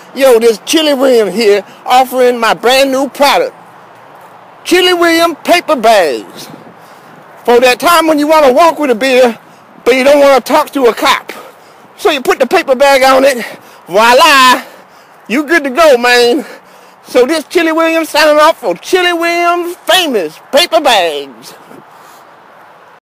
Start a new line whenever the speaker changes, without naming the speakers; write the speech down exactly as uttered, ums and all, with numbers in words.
Yo, this Chilly William here offering my brand new product. Chilly William paper bags. For that time when you want to walk with a beer, but you don't want to talk to a cop. So you put the paper bag on it, voila, you good to go, man. So this Chilly William signing off for Chilly William's famous paper bags.